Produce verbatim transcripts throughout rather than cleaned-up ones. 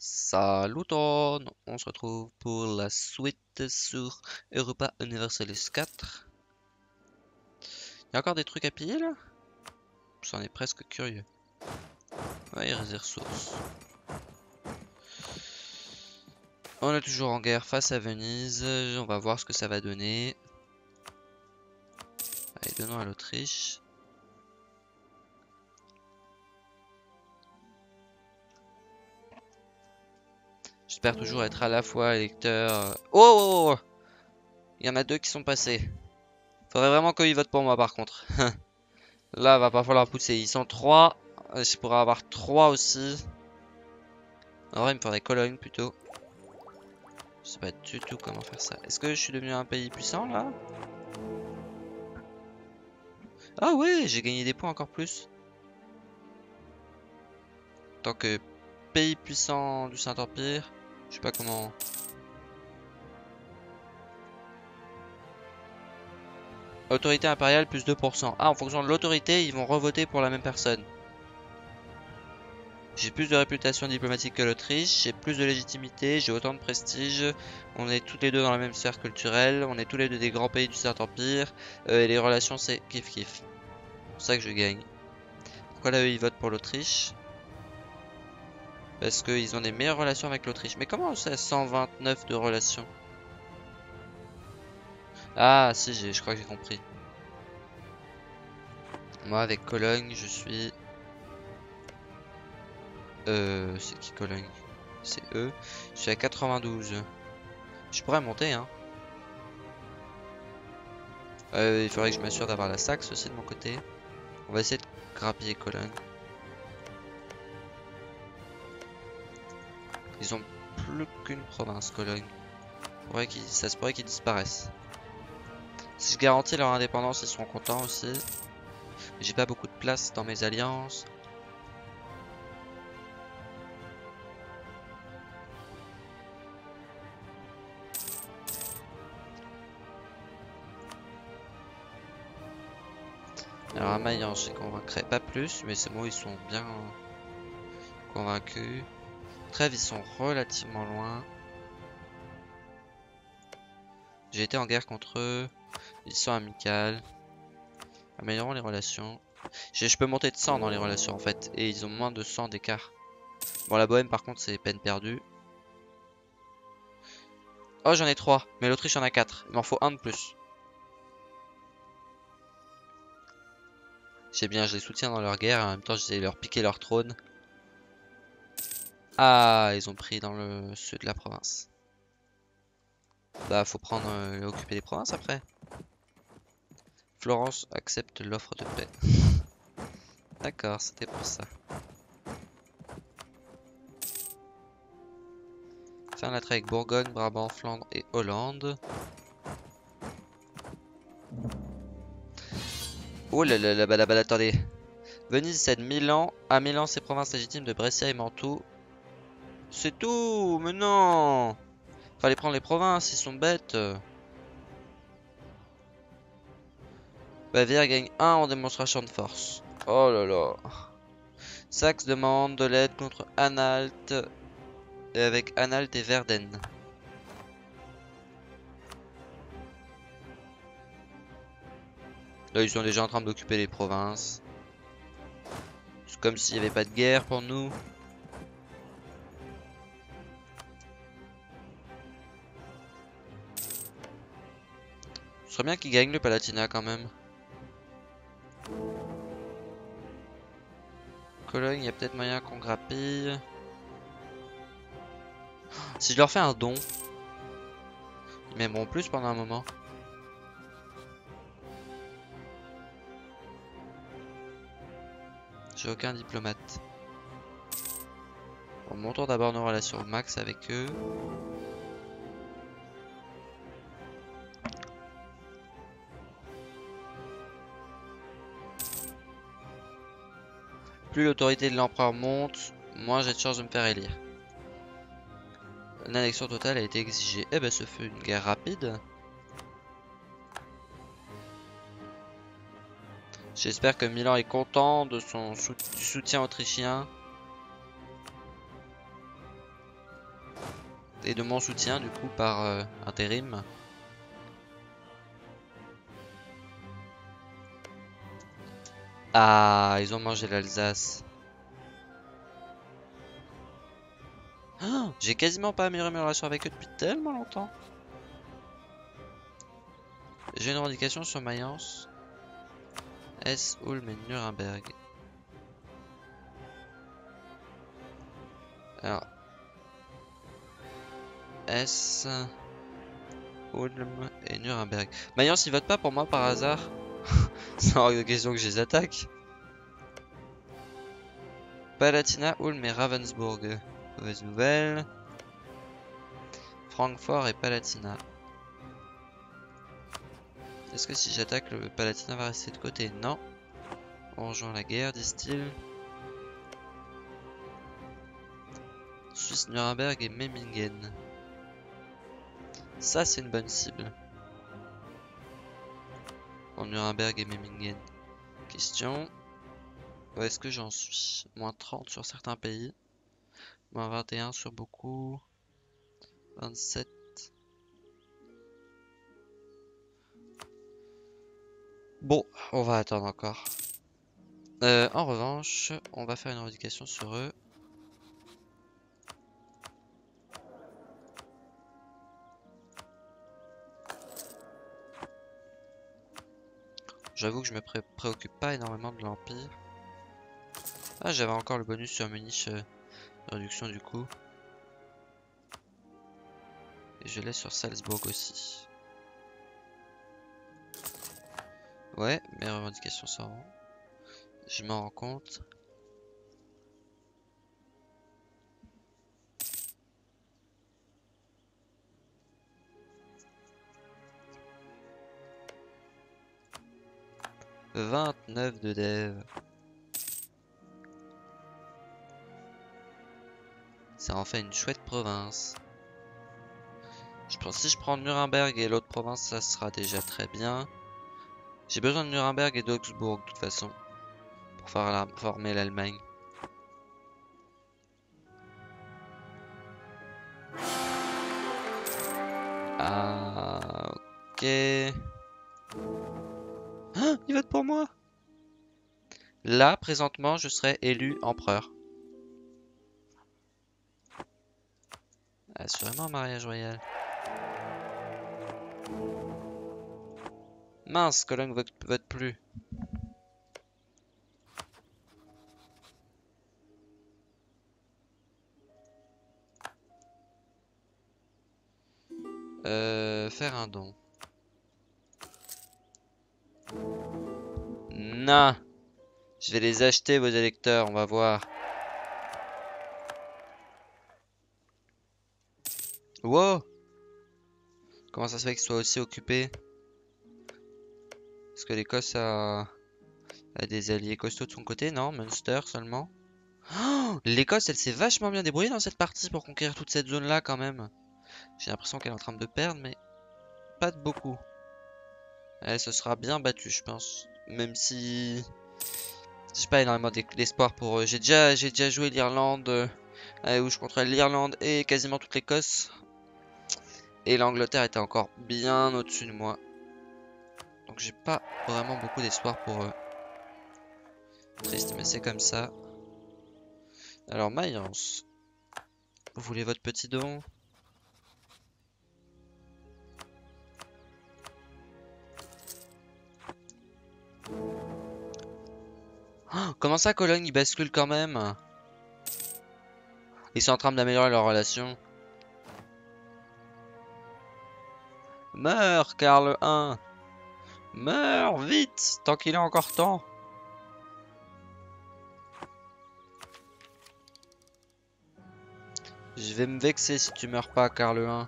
Saluton! On se retrouve pour la suite sur Europa Universalis quatre. Il y a encore des trucs à piller là? J'en ai presque curieux. Ouais, il reste des ressources. On est toujours en guerre face à Venise. On va voir ce que ça va donner. Allez, donnons à l'Autriche. J'espère toujours être à la fois électeur. Oh, oh, oh! Il y en a deux qui sont passés. Faudrait vraiment qu'ils votent pour moi par contre. Là, va pas falloir pousser. Ils sont trois. Je pourrais avoir trois aussi. En vrai, il me faudrait Cologne plutôt. Je sais pas du tout comment faire ça. Est-ce que je suis devenu un pays puissant là? Ah ouais, j'ai gagné des points encore plus. En tant que pays puissant du Saint-Empire. Je sais pas comment. Autorité impériale plus deux pour cent. Ah, en fonction de l'autorité, ils vont revoter pour la même personne. J'ai plus de réputation diplomatique que l'Autriche, j'ai plus de légitimité, j'ai autant de prestige. On est tous les deux dans la même sphère culturelle, on est tous les deux des grands pays du Saint-Empire. Euh, et les relations, c'est kiff kiff. C'est pour ça que je gagne. Pourquoi là, eux, ils votent pour l'Autriche? Parce qu'ils ont des meilleures relations avec l'Autriche. Mais comment c'est cent vingt-neuf de relations? Ah, si, j'ai, je crois que j'ai compris. Moi, avec Cologne, je suis... Euh, c'est qui Cologne? C'est eux. Je suis à quatre-vingt-douze. Je pourrais monter, hein. Euh, il faudrait que je m'assure d'avoir la Saxe aussi de mon côté. On va essayer de grappiller Cologne. Ils ont plus qu'une province, Cologne. Ouais, qu'ils- ça se pourrait qu'ils disparaissent. Si je garantis leur indépendance, ils seront contents aussi. J'ai pas beaucoup de place dans mes alliances. Alors à Mayence, je les convaincrai pas plus, mais c'est bon, ils sont bien convaincus. Trêve, ils sont relativement loin. J'ai été en guerre contre eux. Ils sont amicales. Améliorons les relations. Je, je peux monter de cent dans les relations en fait. Et ils ont moins de cent d'écart. Bon, la Bohème par contre, c'est peine perdue. Oh, j'en ai trois. Mais l'Autriche en a quatre. Il m'en faut un de plus. J'ai bien, je les soutiens dans leur guerre. Et en même temps, j'essaie de leur piquer leur trône. Ah, ils ont pris dans le sud de la province. Bah, faut prendre, euh, occuper les provinces après. Florence accepte l'offre de paix. D'accord, c'était pour ça. Faire la traite avec Bourgogne, Brabant, Flandre et Hollande. Oh là là là, bah là, bah là, attendez. Venise cède Milan. À Milan, ses provinces légitimes de Brescia et Mantoue. C'est tout, mais non. Fallait prendre les provinces, ils sont bêtes. Bavière gagne un en démonstration de force. Oh là là. Saxe demande de l'aide contre Anhalt. Et avec Anhalt et Verden. Là, ils sont déjà en train d'occuper les provinces. C'est comme s'il n'y avait pas de guerre pour nous. Ce serait bien qu'ils gagnent le Palatinat quand même. Cologne, il y a peut-être moyen qu'on grappille. Si je leur fais un don, ils m'aimeront plus pendant un moment. J'ai aucun diplomate. Bon, montons d'abord nos relations au max avec eux. Plus l'autorité de l'empereur monte, moins j'ai de chances de me faire élire. Une annexion totale a été exigée. Eh ben, ce fut une guerre rapide. J'espère que Milan est content de son sou du soutien autrichien. Et de mon soutien du coup par euh, intérim. Ah, ils ont mangé l'Alsace. Ah, j'ai quasiment pas amélioré mes relations avec eux depuis tellement longtemps. J'ai une revendication sur Mayence. S, Ulm et Nuremberg. Alors, S, Ulm et Nuremberg. Mayence, ils votent pas pour moi par hasard? C'est hors de question que je les attaque. Palatinat, Ulm et Ravensburg. Mauvaise nouvelle. Francfort et Palatinat. Est-ce que si j'attaque, le Palatinat va rester de côté? Non. On rejoint la guerre, disent-ils. Suisse, Nuremberg et Memmingen. Ça, c'est une bonne cible. En Nuremberg et Memmingen. Question. Où est-ce que j'en suis? Moins trente sur certains pays. Moins vingt et un sur beaucoup. vingt-sept. Bon, on va attendre encore. Euh, en revanche, on va faire une revendication sur eux. J'avoue que je me pré préoccupe pas énormément de l'Empire. Ah, j'avais encore le bonus sur Munich, euh, réduction du coup. Et je l'ai sur Salzbourg aussi. Ouais, mes revendications sont. Je m'en rends compte. vingt-neuf de dev. Ça en fait une chouette province. Je pense si je prends Nuremberg et l'autre province, ça sera déjà très bien. J'ai besoin de Nuremberg et d'Augsbourg de toute façon. Pour faire la, former l'Allemagne. Ah, ok. Ah, il vote pour moi. Là, présentement, je serai élu empereur. Assurément un mariage royal. Mince, Cologne vote, vote plus. Euh, faire un don. Non. Je vais les acheter, vos électeurs, on va voir. Wow. Comment ça se fait qu'ils soient aussi occupés? Est-ce que l'Écosse a... a des alliés costauds de son côté? Non, Munster seulement. Oh, l'Écosse, elle s'est vachement bien débrouillée dans cette partie pour conquérir toute cette zone-là quand même. J'ai l'impression qu'elle est en train de perdre, mais pas de beaucoup. Elle se sera bien battue, je pense. Même si j'ai pas énormément d'espoir pour eux. J'ai déjà, j'ai déjà joué l'Irlande, euh, où je contrôlais l'Irlande et quasiment toute l'Écosse. Et l'Angleterre était encore bien au-dessus de moi. Donc j'ai pas vraiment beaucoup d'espoir pour eux. Triste, mais c'est comme ça. Alors Mayence, vous voulez votre petit don? Oh, comment ça Cologne, ils basculent quand même? Ils sont en train d'améliorer leur relation. Meurs, Karl un. Meurs, vite, tant qu'il est encore temps. Je vais me vexer si tu meurs pas, Karl un.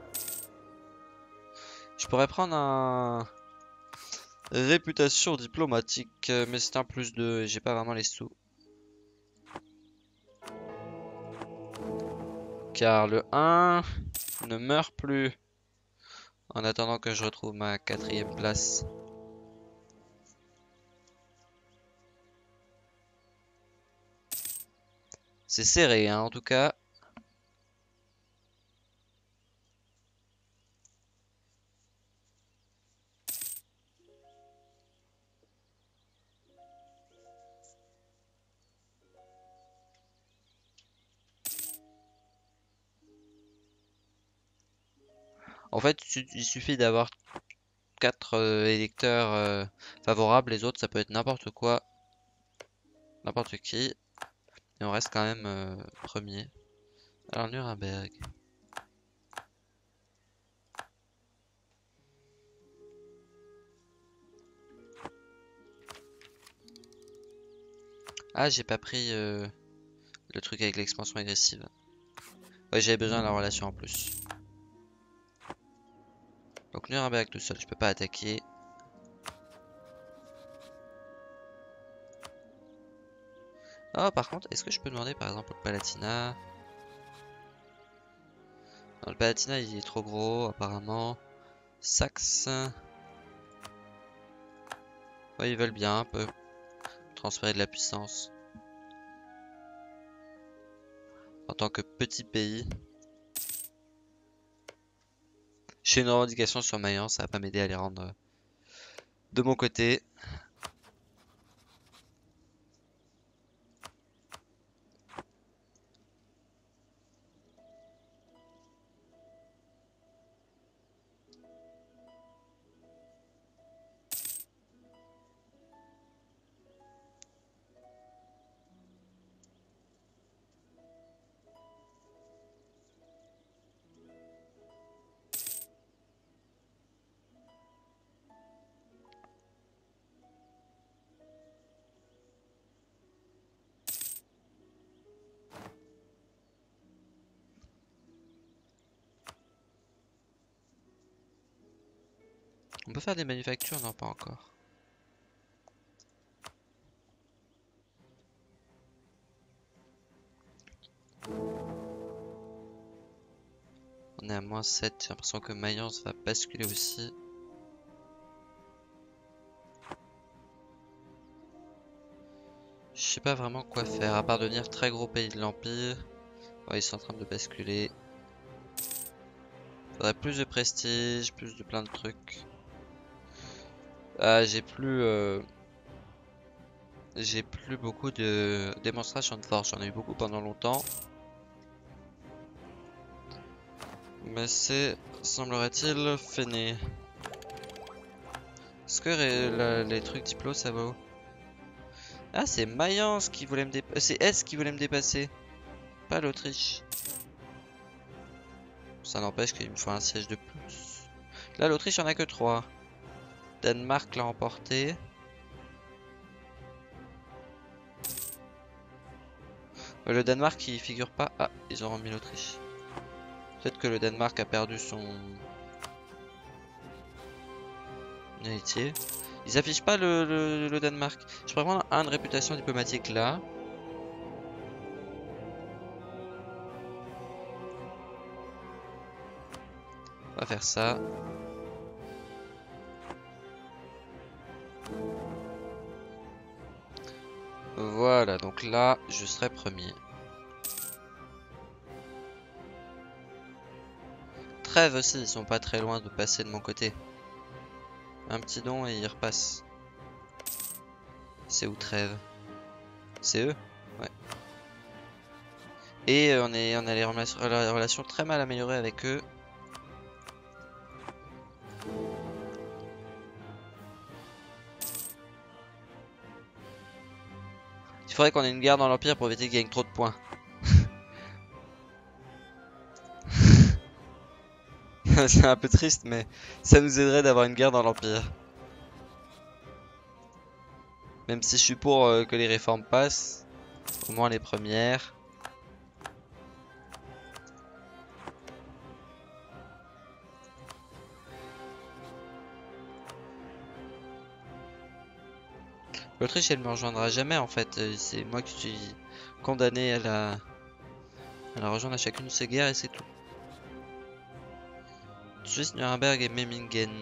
Je pourrais prendre un... réputation diplomatique, mais c'est un plus deux et j'ai pas vraiment les sous. Karl un ne meurt plus. En attendant que je retrouve ma quatrième place. C'est serré, hein, en tout cas. En fait, su- il suffit d'avoir quatre euh, électeurs euh, favorables, les autres ça peut être n'importe quoi, n'importe qui, et on reste quand même euh, premier. Alors Nuremberg. Ah, j'ai pas pris euh, le truc avec l'expansion agressive. Ouais, j'avais besoin de la relation en plus. Donc Nuremberg tout seul, je peux pas attaquer. Oh, par contre, est-ce que je peux demander par exemple au Palatinat? Non, le Palatinat il est trop gros apparemment. Saxe. Ouais, ils veulent bien un peu transférer de la puissance. En tant que petit pays. J'ai une revendication sur Mayence, ça va pas m'aider à les rendre de mon côté. On peut faire des manufactures? Non, pas encore. On est à moins sept, j'ai l'impression que Mayence va basculer aussi. Je sais pas vraiment quoi faire, à part devenir très gros pays de l'Empire. Ouais, ils sont en train de basculer. Faudrait plus de prestige, plus de plein de trucs. Ah, j'ai plus... euh, J'ai plus beaucoup de démonstrations de force, j'en ai eu beaucoup pendant longtemps. Mais c'est, semblerait-il, fini. Est-ce que ré- la- les trucs diplo ça vaut? Ah, c'est Mayence qui voulait me dépasser. C'est S qui voulait me dépasser. Pas l'Autriche. Ça n'empêche qu'il me faut un siège de plus. Là, l'Autriche, il en a que trois. Danemark l'a emporté. Euh, Le Danemark, il figure pas. Ah, ils ont remis l'Autriche. Peut-être que le Danemark a perdu son héritier. Ils affichent pas le, le, le Danemark. Je pourrais prendre un de réputation diplomatique là. On va faire ça. Voilà, donc là, je serai premier. Trêve aussi, ils sont pas très loin de passer de mon côté. Un petit don et ils repassent. C'est où Trêve? C'est eux? Ouais. Et euh, on, est, on a les relations, la relation très mal améliorée avec eux. Il faudrait qu'on ait une guerre dans l'Empire pour éviter qu'ils gagnent trop de points. C'est un peu triste, mais ça nous aiderait d'avoir une guerre dans l'Empire. Même si je suis pour euh, que les réformes passent, au moins les premières. L'Autriche, elle me rejoindra jamais en fait. Euh, C'est moi qui suis condamné à la, à la rejoindre à chacune de ces guerres et c'est tout. Suisse, Nuremberg et Memmingen.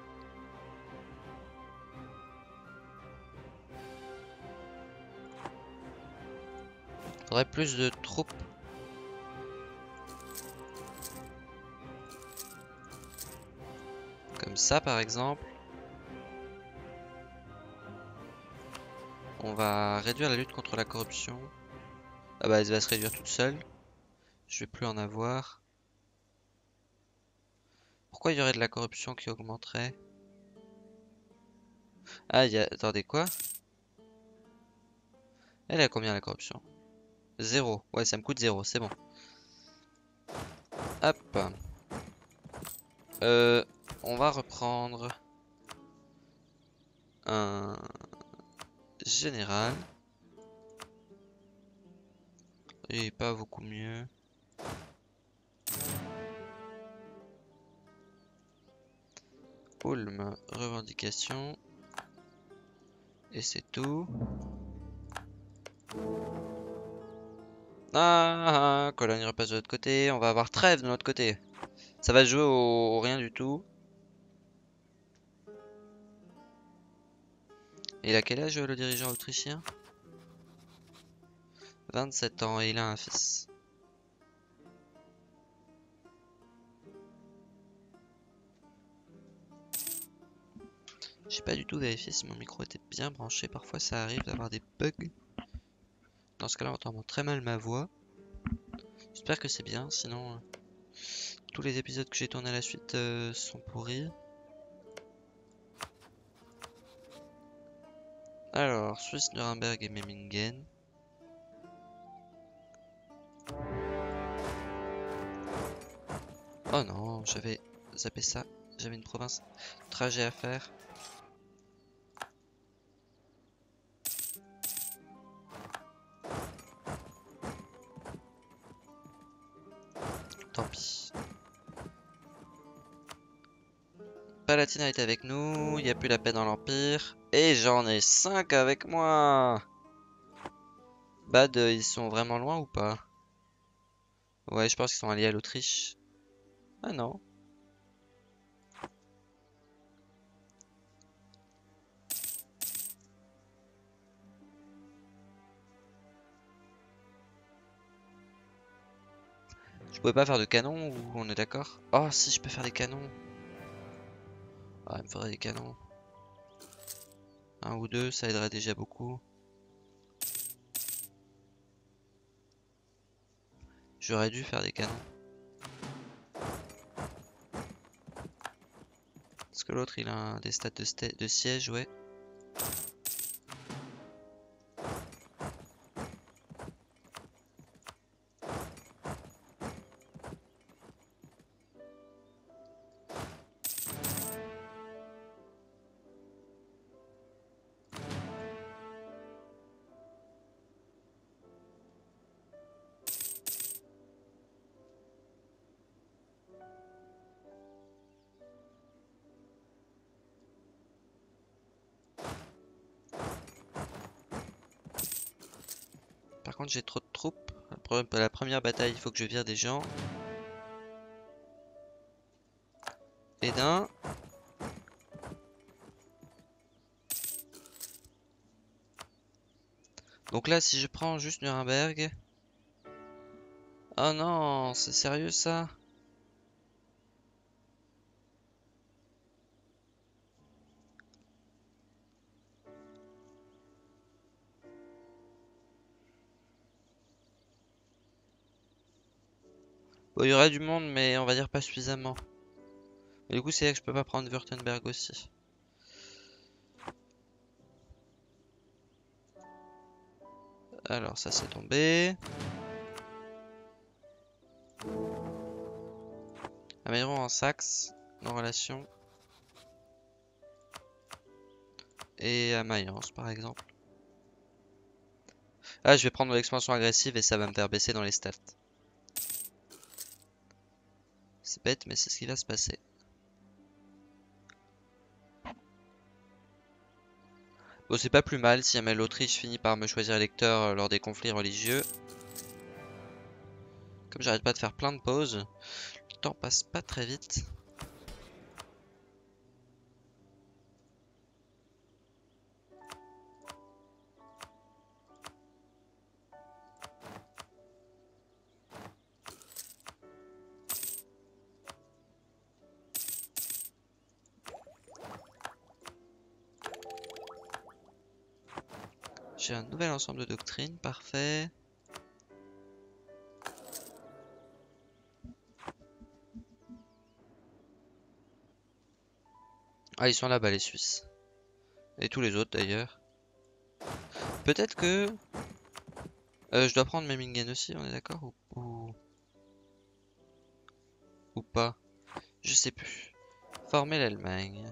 Faudrait plus de troupes. Comme ça par exemple. On va réduire la lutte contre la corruption. Ah bah elle va se réduire toute seule. Je vais plus en avoir. Pourquoi il y aurait de la corruption qui augmenterait? Ah, il y a... Attendez, quoi? Elle est à combien la corruption? Zéro. Ouais, ça me coûte zéro, c'est bon. Hop. Euh, on va reprendre un général. Et pas beaucoup mieux. Ulm, revendication. Et c'est tout. Ah, Cologne repasse de l'autre côté. On va avoir trêve de notre côté. Ça va jouer au, au rien du tout. Il a quel âge le dirigeant autrichien? vingt-sept ans et il a un fils. J'ai pas du tout vérifié si mon micro était bien branché. Parfois ça arrive d'avoir des bugs. Dans ce cas-là, on entend très mal ma voix. J'espère que c'est bien, sinon euh, tous les épisodes que j'ai tournés à la suite euh, sont pourris. Alors, Suisse, Nuremberg et Memmingen. Oh non, j'avais zappé ça. J'avais une province trajet à faire. Tant pis. Palatina est avec nous, il n'y a plus la paix dans l'Empire. Et j'en ai cinq avec moi. Bad, ils sont vraiment loin ou pas? Ouais, je pense qu'ils sont alliés à l'Autriche. Ah non. Je pouvais pas faire de canon ou on est d'accord? Oh si, je peux faire des canons. Ah, il me faudrait des canons. Un ou deux, ça aiderait déjà beaucoup. J'aurais dû faire des canons. Parce que l'autre, il a un des stats de, de siège, ouais. Par contre, j'ai trop de troupes. Pour la première bataille, il faut que je vire des gens. Et d'un. Donc là, si je prends juste Nuremberg. Oh non, c'est sérieux ça? Bon, il y aurait du monde, mais on va dire pas suffisamment. Et du coup, c'est là que je peux pas prendre Württemberg aussi. Alors, ça c'est tombé. Améron en Saxe, nos relations. Et à Mayence, par exemple. Ah, je vais prendre l'expansion agressive et ça va me faire baisser dans les stats. C'est bête, mais c'est ce qui va se passer. Bon, c'est pas plus mal si jamais l'Autriche finit par me choisir électeur euh, lors des conflits religieux. Comme j'arrête pas de faire plein de pauses, le temps passe pas très vite. J'ai un nouvel ensemble de doctrines, parfait. Ah, ils sont là-bas, les Suisses. Et tous les autres, d'ailleurs. Peut-être que... Euh, je dois prendre Memmingen aussi, on est d'accord ou... ou... ou pas? Je sais plus. Former l'Allemagne.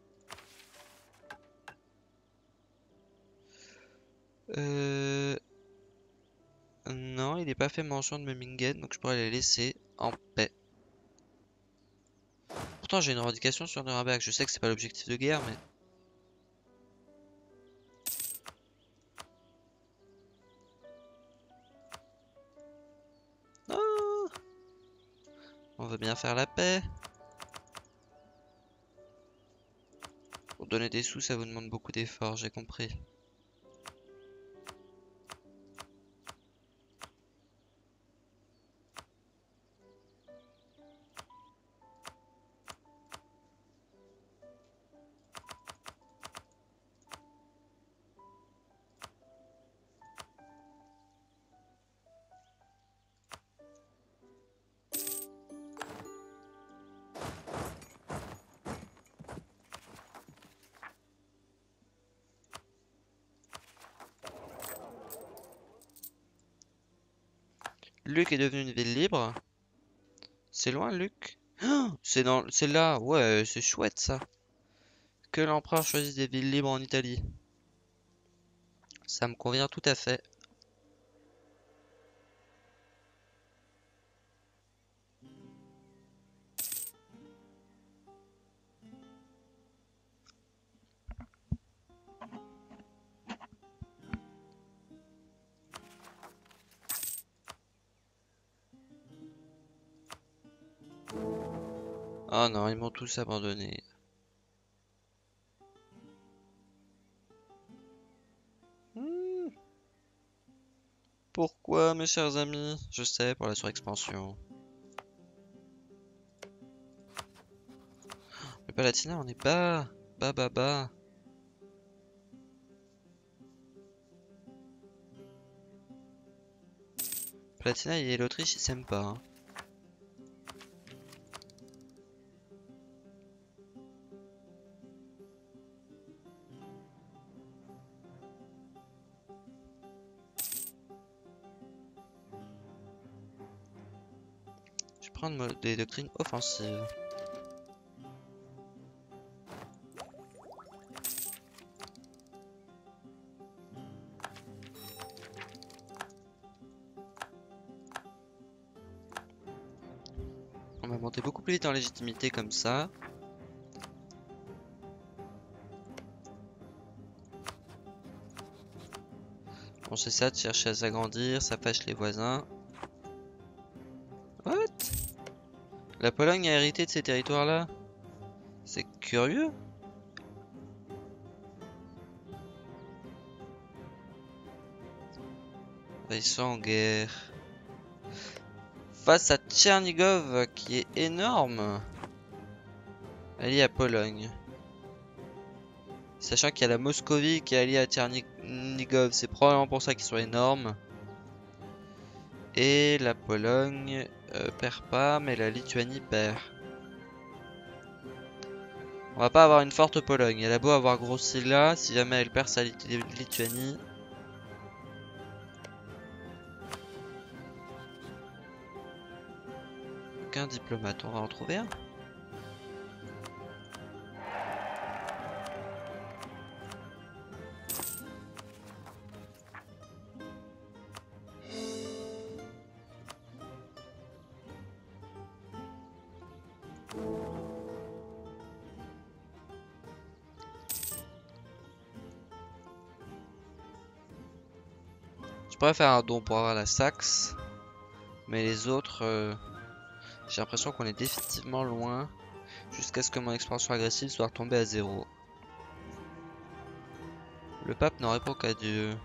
Euh... Non, il n'est pas fait mention de Memmingen, donc je pourrais les laisser en paix. Pourtant, j'ai une revendication sur Nuremberg. Je sais que c'est pas l'objectif de guerre, mais... Ah, on veut bien faire la paix. Pour donner des sous, ça vous demande beaucoup d'efforts, j'ai compris. Luc est devenu une ville libre. C'est loin, Luc? Oh, c'est dans, c'est là. Ouais, c'est chouette ça. Que l'empereur choisisse des villes libres en Italie. Ça me convient tout à fait. Oh non, ils m'ont tous abandonné. Hmm. Pourquoi, mes chers amis? Je sais, pour la surexpansion. Le Palatinat, on est bas. Bas, bas, bas. Palatinat et l'Autriche, ils s'aiment pas, hein. Je vais prendre des doctrines offensives. On va monter beaucoup plus vite en légitimité comme ça. On c'est ça de chercher à s'agrandir, ça fâche les voisins. What? La Pologne a hérité de ces territoires-là? C'est curieux. Ils sont en guerre. Face à Tchernigov, qui est énorme. Allié à Pologne. Sachant qu'il y a la Moscovie qui est alliée à Tchernigov, c'est probablement pour ça qu'ils sont énormes. Et la Pologne euh, perd pas, mais la Lituanie perd. On va pas avoir une forte Pologne. Elle a beau avoir grossi là, si jamais elle perd sa Lit Lituanie. Aucun diplomate, on va en trouver un. Je pourrais faire un don pour avoir la Saxe, mais les autres, euh, j'ai l'impression qu'on est définitivement loin, jusqu'à ce que mon expansion agressive soit retombée à zéro. Le pape n'en répond qu'à Dieu.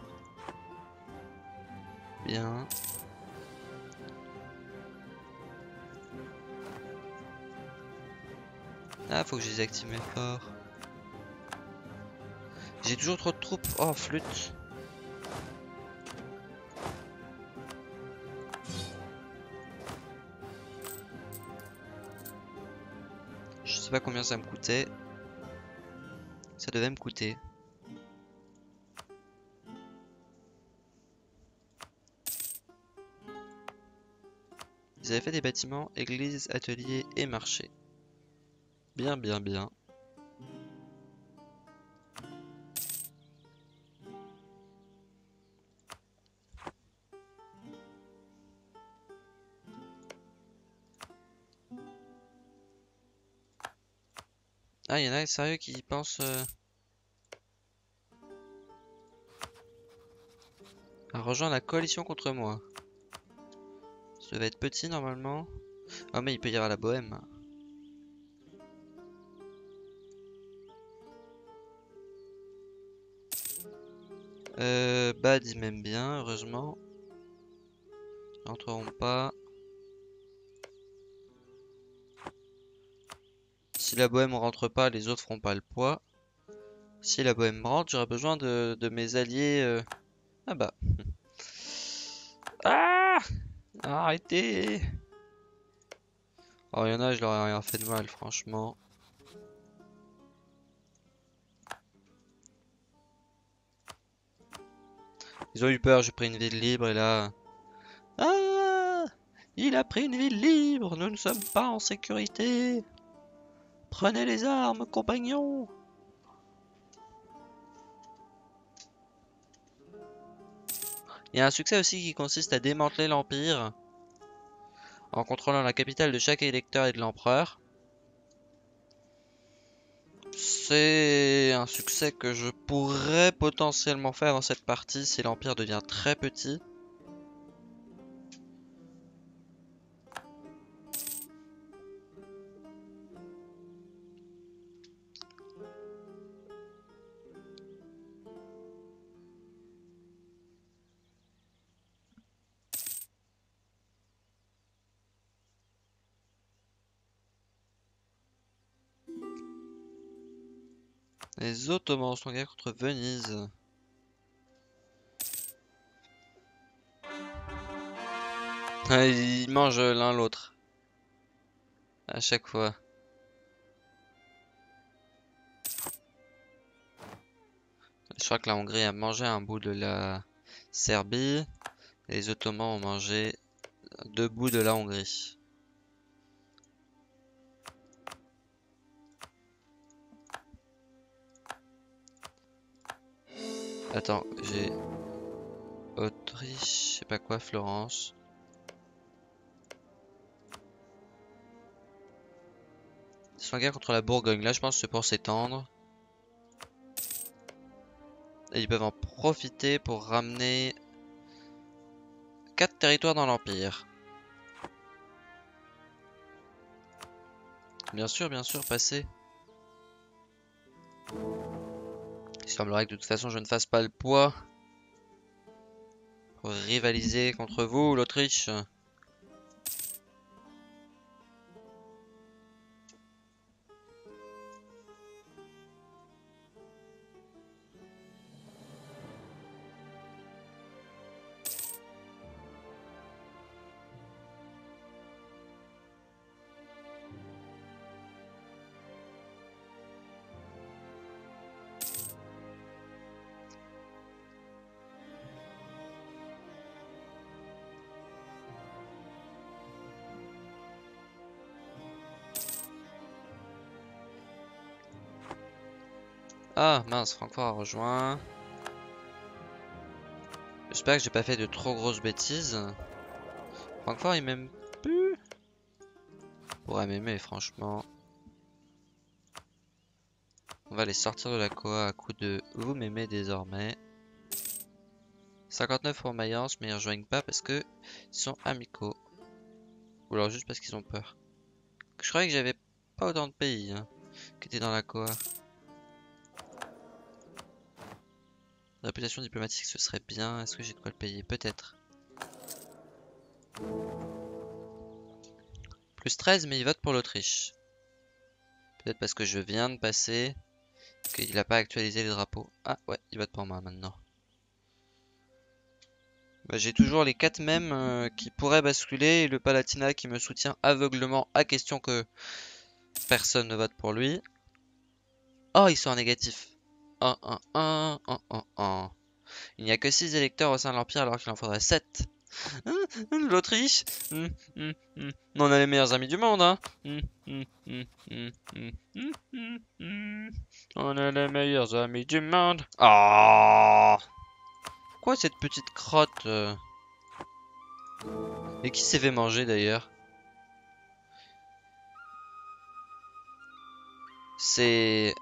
Bien. Ah, faut que je désactive mes forts. J'ai toujours trop de troupes. Oh, flûte. Je sais pas combien ça me coûtait. Ça devait me coûter. Ils avaient fait des bâtiments, églises, ateliers et marchés. Bien, bien, bien. Ah, il y en a sérieux qui pensent euh, à rejoindre la coalition contre moi. Ça va être petit normalement. Ah, mais il peut y avoir la bohème. Euh, Bad, ils m'aiment bien, heureusement. Ils n'entreront pas. Si la bohème rentre pas, les autres feront pas le poids. Si la bohème rentre, j'aurai besoin de, de mes alliés. euh, Ah bah. Ah! Arrêtez! Oh, il y en a, je leur ai rien fait de mal, franchement. Ils ont eu peur, j'ai pris une ville libre et là. Ah! Il a pris une ville libre, nous ne sommes pas en sécurité. Prenez les armes, compagnons! Il y a un succès aussi qui consiste à démanteler l'Empire en contrôlant la capitale de chaque électeur et de l'empereur. C'est un succès que je pourrais potentiellement faire dans cette partie si l'Empire devient très petit. Les Ottomans sont en guerre contre Venise. Ils mangent l'un l'autre. À chaque fois. Je crois que la Hongrie a mangé un bout de la Serbie. Et les Ottomans ont mangé deux bouts de la Hongrie. Attends, j'ai Autriche, je sais pas quoi, Florence. Ils sont en guerre contre la Bourgogne. Là, je pense que c'est pour s'étendre. Et ils peuvent en profiter pour ramener quatre territoires dans l'Empire. Bien sûr, bien sûr, passer. Il semblerait que de toute façon je ne fasse pas le poids pour rivaliser contre vous, l'Autriche. Ah mince, Francfort a rejoint. J'espère que j'ai pas fait de trop grosses bêtises. Francfort il m'aime plus. Pourrait m'aimer franchement. On va les sortir de la Coa à coup de vous m'aimez désormais. cinquante-neuf pour Mayence, mais ils rejoignent pas parce que ils sont amicaux. Ou alors juste parce qu'ils ont peur. Je croyais que j'avais pas autant de pays hein, qui étaient dans la Coa. Réputation diplomatique, ce serait bien. Est-ce que j'ai de quoi le payer? Peut-être. Plus treize, mais il vote pour l'Autriche. Peut-être parce que je viens de passer, qu'il n'a pas actualisé les drapeaux. Ah ouais, il vote pour moi maintenant. Bah, j'ai toujours les quatre mêmes euh, qui pourraient basculer et le Palatinat qui me soutient aveuglement à question que personne ne vote pour lui. Oh, ils sont en négatif. un, un, un, un, un, un. Il n'y a que six électeurs au sein de l'Empire alors qu'il en faudrait sept. L'Autriche, hum, hum, hum. On a les meilleurs amis du monde, hein. Hum, hum, hum, hum, hum, hum, hum, hum. On a les meilleurs amis du monde. Ah, quoi cette petite crotte euh Et qui s'est fait manger d'ailleurs? C'est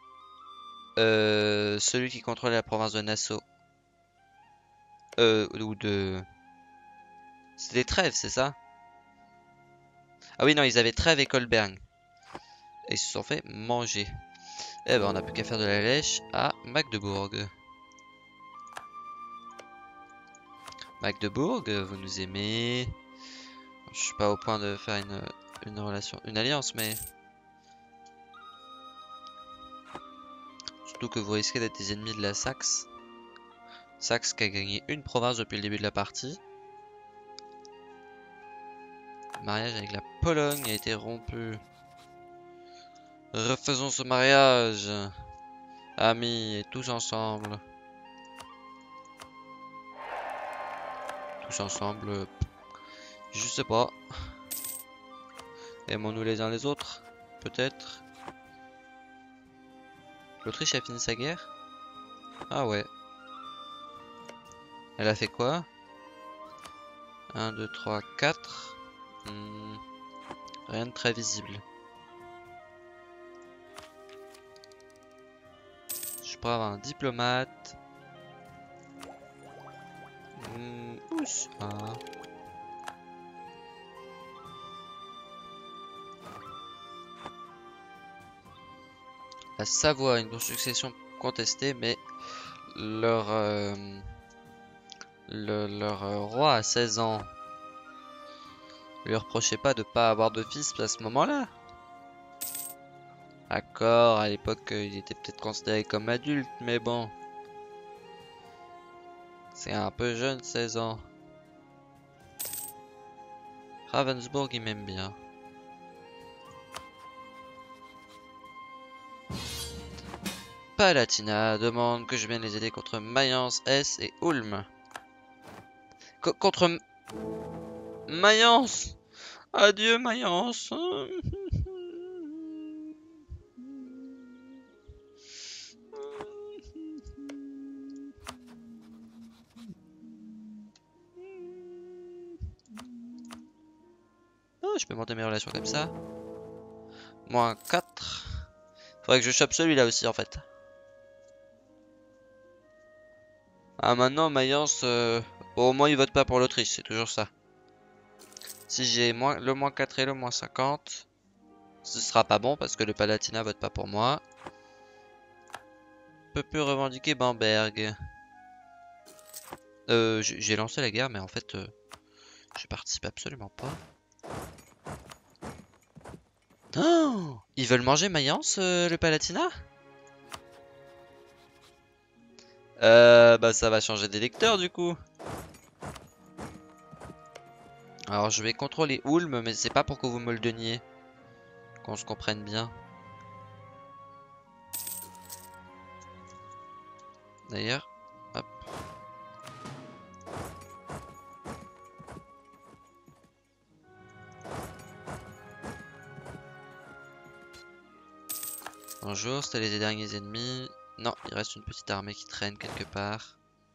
euh, celui qui contrôle la province de Nassau. Euh, ou de... C'était des trêves, c'est ça? Ah oui, non, ils avaient trêve et Kolberg. Et ils se sont fait manger. Eh ben, on n'a plus qu'à faire de la lèche à Magdebourg. Magdebourg, vous nous aimez. Je suis pas au point de faire une, une relation, une alliance, mais... Surtout que vous risquez d'être des ennemis de la Saxe. Saxe qui a gagné une province depuis le début de la partie. Le mariage avec la Pologne a été rompu. Refaisons ce mariage, amis, et tous ensemble. Tous ensemble, je sais pas. Aimons-nous les uns les autres, peut-être. L'Autriche a fini sa guerre? Ah ouais. Elle a fait quoi? un, deux, trois, quatre. Hmm. Rien de très visible. Je pourrais avoir un diplomate. Hmm. Où ça? La Savoie a une succession contestée, mais leur, euh, le, leur euh, roi a seize ans. Lui reprochez pas de pas avoir de fils à ce moment-là. D'accord, à l'époque il était peut-être considéré comme adulte, mais bon. C'est un peu jeune, seize ans. Ravensbourg il m'aime bien. Palatina demande que je vienne les aider contre Mayence, Hesse et Ulm. Co contre M Mayence. Adieu Mayence. Oh, je peux monter mes relations comme ça. Moins quatre. Faudrait que je chope celui-là aussi en fait. Ah maintenant Mayence, euh... bon, au moins il vote pas pour l'Autriche, c'est toujours ça. Si j'ai moins, le moins quatre et le moins cinquante, ce sera pas bon parce que le Palatinat vote pas pour moi. Peut plus revendiquer Bamberg. Euh, j'ai lancé la guerre mais en fait euh, je participe absolument pas. Oh, ils veulent manger Mayence, euh, le Palatinat? Euh, bah ça va changer d'électeur du coup. Alors je vais contrôler Ulm, mais c'est pas pour que vous me le donniez. Qu'on se comprenne bien. D'ailleurs, hop. Bonjour, c'était les derniers ennemis. Non, il reste une petite armée qui traîne quelque part.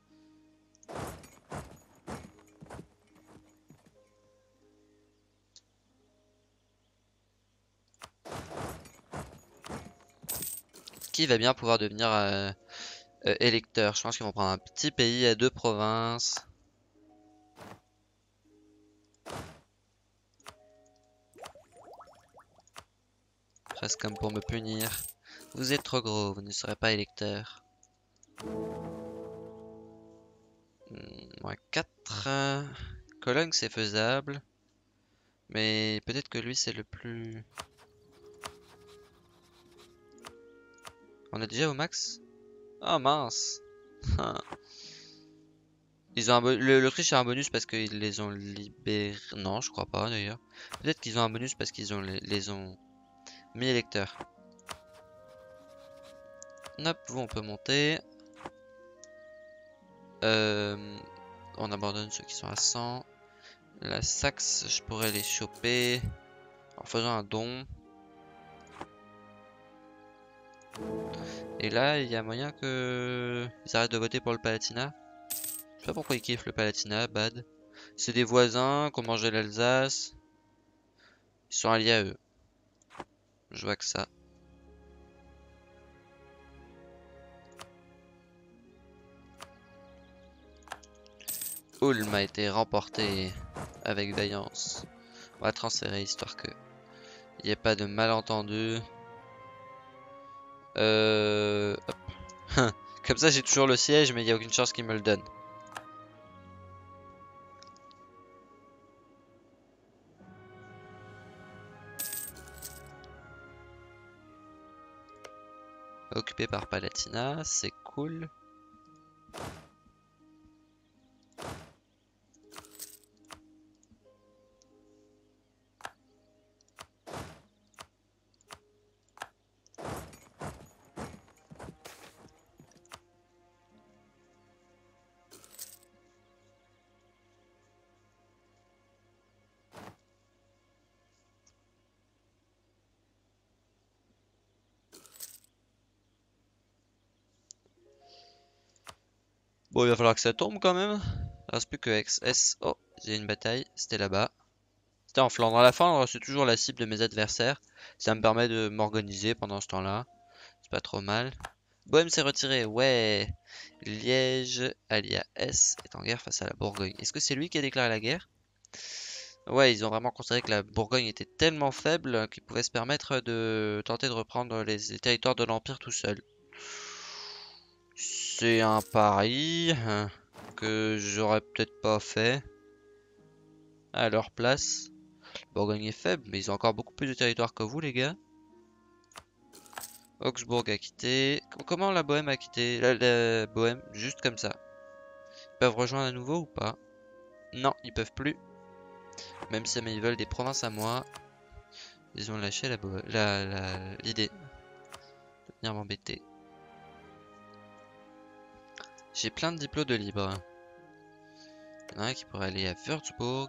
Qui va bien pouvoir devenir euh, euh, électeur? Je pense qu'ils vont prendre un petit pays à deux provinces. Presque comme pour me punir. Vous êtes trop gros, vous ne serez pas électeur. Hmm, moins quatre. Cologne c'est faisable. Mais peut-être que lui c'est le plus... On est déjà au max? Oh mince. Ils ont un bo- le- L'Autriche a un bonus parce qu'ils les ont libérés. Non, je crois pas d'ailleurs. Peut-être qu'ils ont un bonus parce qu'ils ont les, les ont mis électeurs. Hop, vous on peut monter. Euh, on abandonne ceux qui sont à cent. La Saxe, je pourrais les choper en faisant un don. Et là, il y a moyen que ils arrêtent de voter pour le Palatinat. Je sais pas pourquoi ils kiffent le Palatinat, bad. C'est des voisins qui ont mangé l'Alsace. Ils sont alliés à eux. Je vois que ça. Ulm a été remporté avec vaillance. On va transférer histoire que il n'y ait pas de malentendu. Euh... hop. Comme ça j'ai toujours le siège mais il n'y a aucune chance qu'il me le donne. Occupé par Palatina, c'est cool. Bon, il va falloir que ça tombe quand même. Il reste plus que X S. Oh, j'ai une bataille. C'était là-bas. C'était en Flandre. À la Flandre, c'est toujours la cible de mes adversaires. Ça me permet de m'organiser pendant ce temps-là. C'est pas trop mal. Bohème s'est retiré. Ouais. Liège, allié à S, est en guerre face à la Bourgogne. Est-ce que c'est lui qui a déclaré la guerre? Ouais, ils ont vraiment considéré que la Bourgogne était tellement faible qu'ils pouvaient se permettre de tenter de reprendre les territoires de l'Empire tout seul. C'est un pari hein, que j'aurais peut-être pas fait à leur place. Bourgogne est faible, mais ils ont encore beaucoup plus de territoire que vous, les gars. Augsbourg a quitté. Comment la Bohème a quitté? La, la Bohème, juste comme ça. Ils peuvent rejoindre à nouveau ou pas? Non, ils peuvent plus. Même si ils veulent des provinces à moi. Ils ont lâché la la, la, l'idée de venir m'embêter. J'ai plein de diplômes de libre. Il y en a un qui pourrait aller à Würzburg.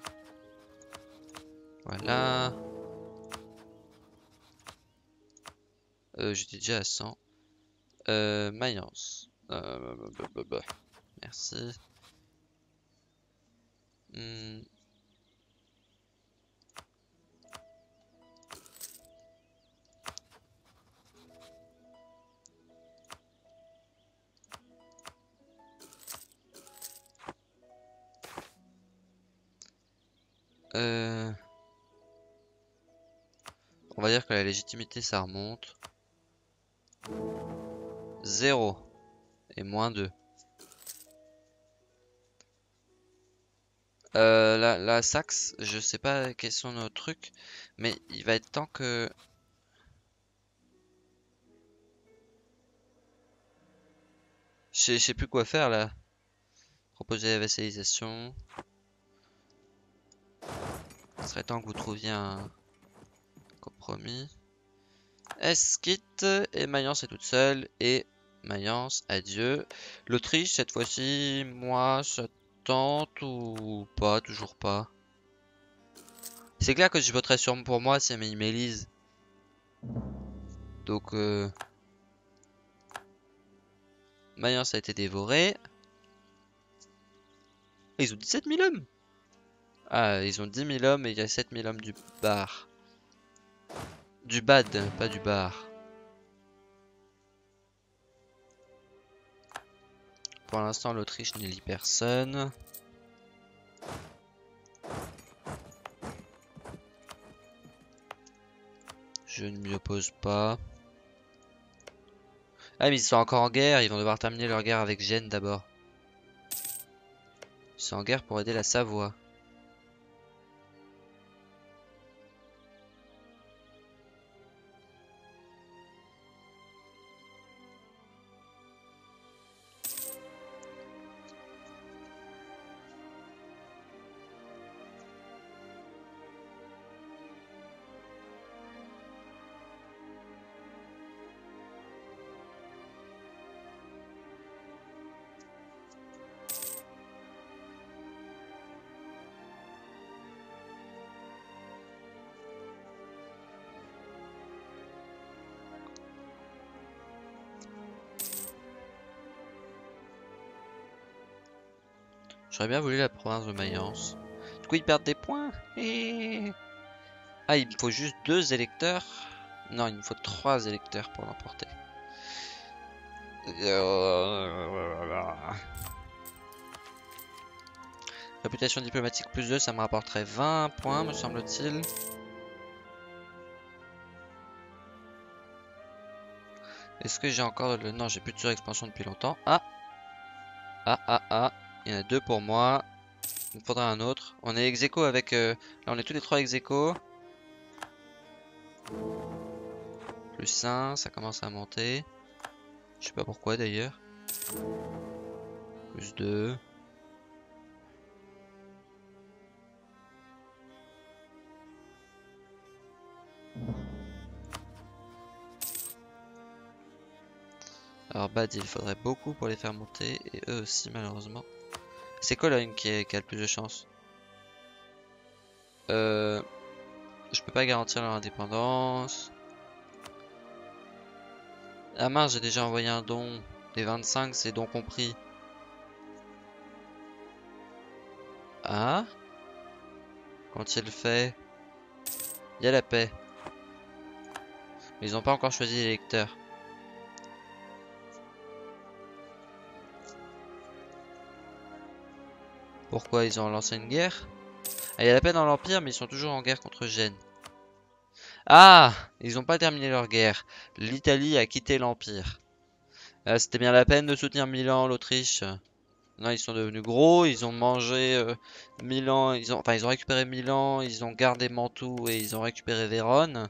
Voilà. Euh, J'étais déjà à cent. Euh, Mayence. Euh, bah, bah, bah. Merci. Hmm. Euh... On va dire que la légitimité ça remonte. zéro et moins deux. Euh, la, la Saxe, je sais pas quels sont nos trucs, mais il va être temps que... Je sais je sais plus quoi faire là. Proposer la vassalisation. Il serait temps que vous trouviez un compromis. S quitte et Mayence est toute seule et Mayence, adieu. L'Autriche, cette fois-ci, moi, ça tente ou pas, toujours pas. C'est clair que je voterais sur pour moi si ils m'élisent. Donc, euh... Mayence a été dévoré. Ils ont dix-sept mille hommes. Ah, ils ont dix mille hommes et il y a sept mille hommes du bar. Du bad, pas du bar. Pour l'instant, l'Autriche n'élit personne. Je ne m'y oppose pas. Ah, mais ils sont encore en guerre. Ils vont devoir terminer leur guerre avec Gênes d'abord. Ils sont en guerre pour aider la Savoie. J'aurais bien voulu la province de Mayence. Du coup, ils perdent des points. Et... Ah, il me faut juste deux électeurs. Non, il me faut trois électeurs pour l'emporter. Réputation diplomatique plus deux, ça me rapporterait vingt points, me semble-t-il. Est-ce que j'ai encore le... Non, j'ai plus de surexpansion depuis longtemps. Ah Ah, ah, ah. Il y en a deux pour moi. Il me faudra un autre. On est ex-aequo avec... Euh... Là, on est tous les trois ex-aequo. Plus un, ça commence à monter. Je sais pas pourquoi d'ailleurs. Plus deux. Alors Bad, il faudrait beaucoup pour les faire monter. Et eux aussi, malheureusement. C'est Cologne qui, est... qui a le plus de chance. Euh... Je peux pas garantir leur indépendance. Ah mince, j'ai déjà envoyé un don. Les vingt-cinq, c'est don compris. Ah? Quand il le fait, il y a la paix. Mais ils n'ont pas encore choisi l'électeur. Pourquoi ils ont lancé une guerre? Ah, il y a la paix dans l'Empire, mais ils sont toujours en guerre contre Gênes. Ah! Ils n'ont pas terminé leur guerre. L'Italie a quitté l'Empire. Ah, c'était bien la peine de soutenir Milan, l'Autriche. Non, ils sont devenus gros, ils ont mangé euh, Milan, ils ont, enfin ils ont récupéré Milan, ils ont gardé Mantoue et ils ont récupéré Vérone.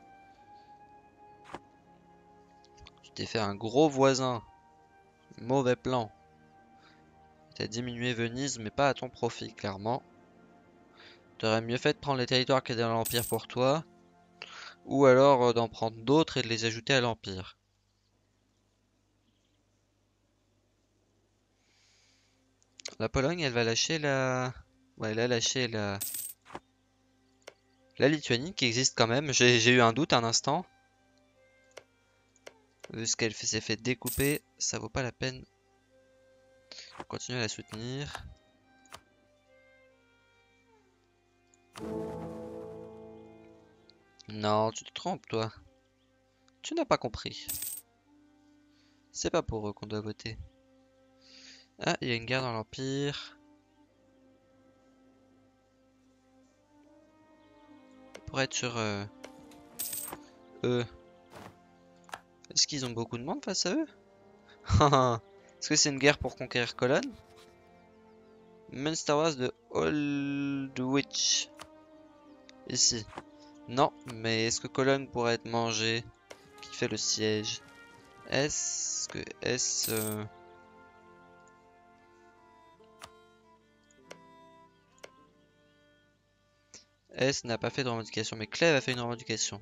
Tu t'es fait un gros voisin. Mauvais plan. T'as diminué Venise, mais pas à ton profit, clairement. T'aurais mieux fait de prendre les territoires qui étaient dans l'Empire pour toi. Ou alors euh, d'en prendre d'autres et de les ajouter à l'Empire. La Pologne, elle va lâcher la... Ouais, elle a lâché la... La Lituanie, qui existe quand même. J'ai eu un doute un instant. Vu ce qu'elle s'est fait découper, ça vaut pas la peine. Continuer à la soutenir. Non, tu te trompes, toi. Tu n'as pas compris. C'est pas pour eux qu'on doit voter. Ah, il y a une guerre dans l'Empire. Pour être sur euh, eux. Est-ce qu'ils ont beaucoup de monde face à eux? Est-ce que c'est une guerre pour conquérir Cologne? Münsterwas de Oldwich. Ici. Non, mais est-ce que Cologne pourrait être mangée? Qui fait le siège? Est-ce que... Est-ce... Euh... S n'a pas fait de revendication, mais Clèves a fait une revendication.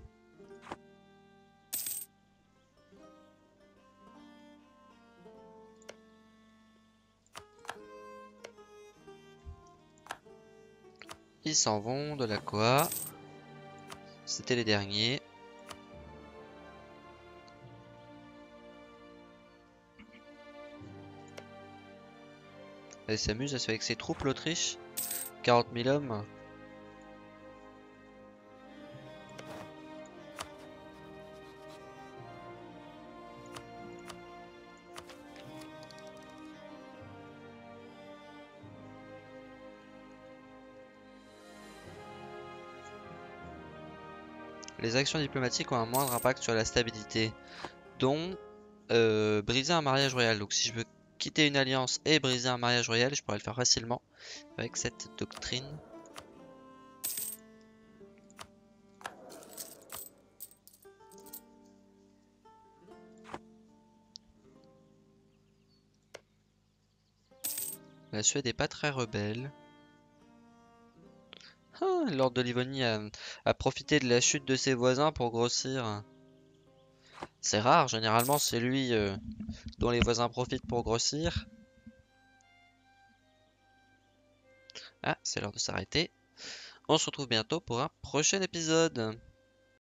Ils s'en vont de la Coa. C'était les derniers. Elle s'amuse, elle se fait avec ses troupes, l'Autriche. quarante mille hommes. Les actions diplomatiques ont un moindre impact sur la stabilité, dont euh, briser un mariage royal. Donc si je veux quitter une alliance et briser un mariage royal, je pourrais le faire facilement avec cette doctrine. La Suède est pas très rebelle. Ah, Lord de Livonie a, a profité de la chute de ses voisins pour grossir. C'est rare, généralement c'est lui euh, dont les voisins profitent pour grossir. Ah, c'est l'heure de s'arrêter. On se retrouve bientôt pour un prochain épisode.